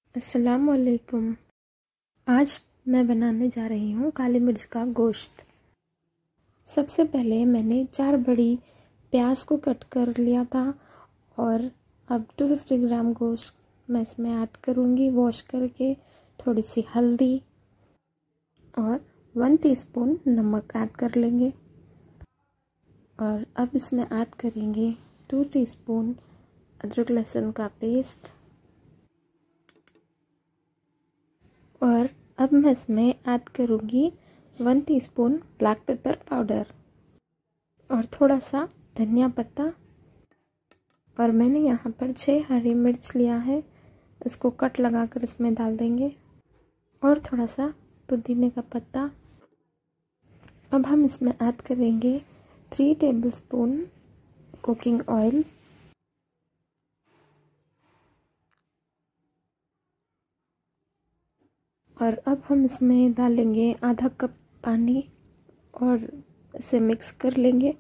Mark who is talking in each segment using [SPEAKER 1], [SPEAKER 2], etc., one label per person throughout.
[SPEAKER 1] अस्सलामुअलैकुम। आज मैं बनाने जा रही हूँ काली मिर्च का गोश्त। सबसे पहले मैंने 4 बड़ी प्याज को कट कर लिया था और अब 250 ग्राम गोश्त मैं इसमें ऐड करूँगी वॉश करके। थोड़ी सी हल्दी और 1 टीस्पून नमक ऐड कर लेंगे और अब इसमें ऐड करेंगे 2 टीस्पून अदरक लहसुन का पेस्ट और अब मैं इसमें ऐड करूँगी 1 टीस्पून ब्लैक पेपर पाउडर और थोड़ा सा धनिया पत्ता। और मैंने यहाँ पर 6 हरी मिर्च लिया है, इसको कट लगाकर इसमें डाल देंगे और थोड़ा सा पुदीने का पत्ता। अब हम इसमें ऐड करेंगे 3 टेबलस्पून कुकिंग ऑयल और अब हम इसमें डालेंगे आधा कप पानी और इसे मिक्स कर लेंगे।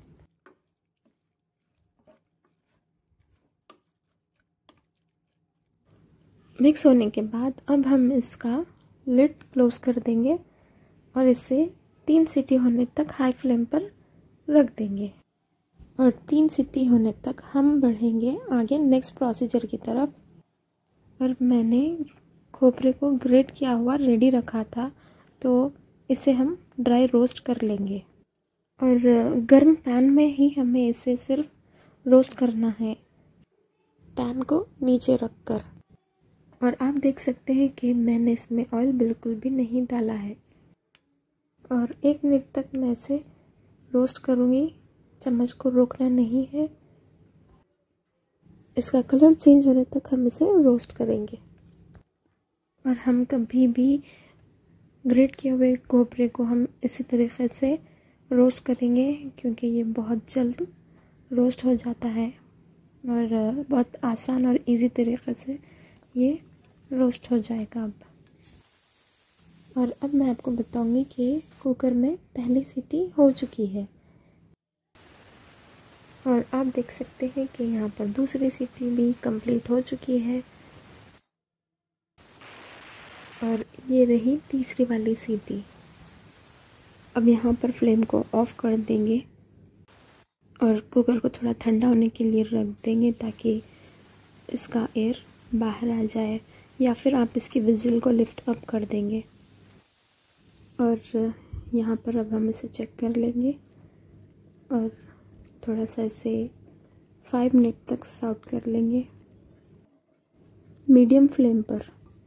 [SPEAKER 1] मिक्स होने के बाद अब हम इसका लिड क्लोज कर देंगे और इसे 3 सीटी होने तक हाई फ्लेम पर रख देंगे और 3 सीटी होने तक हम बढ़ेंगे आगे नेक्स्ट प्रोसीजर की तरफ। और मैंने खोपरे को ग्रेट किया हुआ रेडी रखा था, तो इसे हम ड्राई रोस्ट कर लेंगे और गर्म पैन में ही हमें इसे सिर्फ रोस्ट करना है, पैन को नीचे रखकर। और आप देख सकते हैं कि मैंने इसमें ऑयल बिल्कुल भी नहीं डाला है और 1 मिनट तक मैं इसे रोस्ट करूँगी। चम्मच को रोकना नहीं है, इसका कलर चेंज होने तक हम इसे रोस्ट करेंगे। और हम कभी भी ग्रेट किए हुए खोपरे को हम इसी तरीके से रोस्ट करेंगे क्योंकि ये बहुत जल्द रोस्ट हो जाता है और बहुत आसान और इजी तरीके से ये रोस्ट हो जाएगा। अब मैं आपको बताऊंगी कि कुकर में पहली सीटी हो चुकी है और आप देख सकते हैं कि यहाँ पर दूसरी सीटी भी कंप्लीट हो चुकी है और ये रही तीसरी वाली सीटी। अब यहाँ पर फ्लेम को ऑफ कर देंगे और कुकर को थोड़ा ठंडा होने के लिए रख देंगे ताकि इसका एयर बाहर आ जाए, या फिर आप इसकी विजिल को लिफ्ट अप कर देंगे। और यहाँ पर अब हम इसे चेक कर लेंगे और थोड़ा सा इसे 5 मिनट तक साउट कर लेंगे मीडियम फ्लेम पर।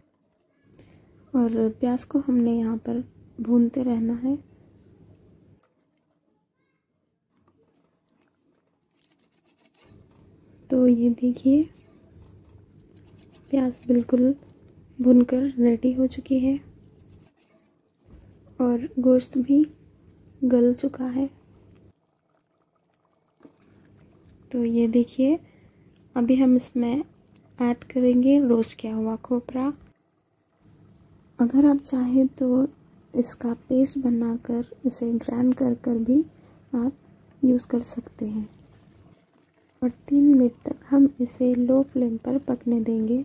[SPEAKER 1] और प्याज को हमने यहाँ पर भूनते रहना है। तो ये देखिए प्याज बिल्कुल भुनकर रेडी हो चुकी है और गोश्त भी गल चुका है। तो ये देखिए अभी हम इसमें ऐड करेंगे रोस्ट किया हुआ खोपरा। अगर आप चाहें तो इसका पेस्ट बनाकर इसे ग्राइंड कर भी आप यूज़ कर सकते हैं। और 3 मिनट तक हम इसे लो फ्लेम पर पकने देंगे।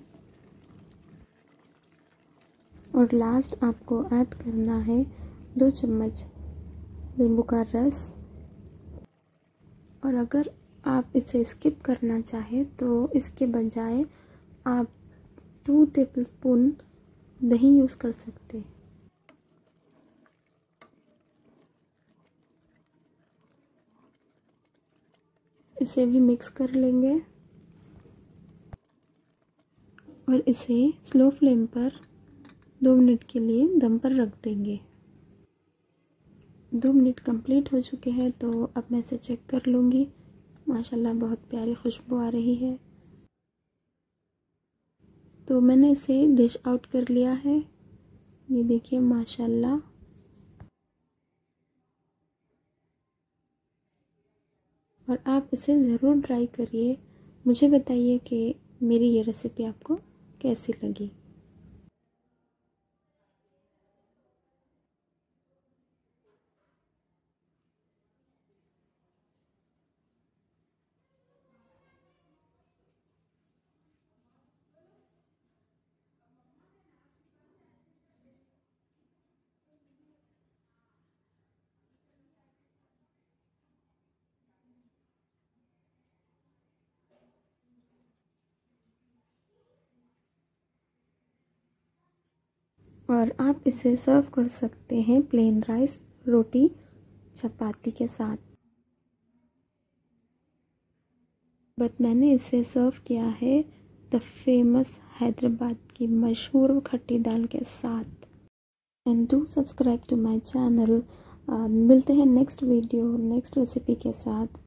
[SPEAKER 1] और लास्ट आपको ऐड करना है 2 चम्मच नींबू का रस। और अगर आप इसे स्किप करना चाहें तो इसके बजाय आप 2 टेबलस्पून दही यूज़ कर सकते। इसे भी मिक्स कर लेंगे और इसे स्लो फ्लेम पर 2 मिनट के लिए दम पर रख देंगे। 2 मिनट कंप्लीट हो चुके हैं, तो अब मैं इसे चेक कर लूँगी। माशाल्लाह बहुत प्यारी खुशबू आ रही है। तो मैंने इसे डिश आउट कर लिया है। ये देखिए माशाल्लाह। और आप इसे ज़रूर ट्राई करिए, मुझे बताइए कि मेरी ये रेसिपी आपको कैसी लगी। और आप इसे सर्व कर सकते हैं प्लेन राइस, रोटी, चपाती के साथ। बट मैंने इसे सर्व किया है द फेमस हैदराबाद की मशहूर खट्टी दाल के साथ। And do subscribe to my channel. मिलते हैं नेक्स्ट वीडियो नेक्स्ट रेसिपी के साथ।